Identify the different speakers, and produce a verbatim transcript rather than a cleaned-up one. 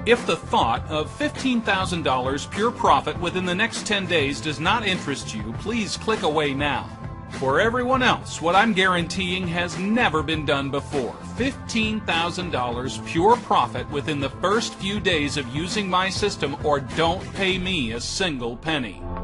Speaker 1: If the thought of fifteen thousand dollars pure profit within the next ten days does not interest you, please click away now. For everyone else, what I'm guaranteeing has never been done before. fifteen thousand dollars pure profit within the first few days of using my system, or don't pay me a single penny.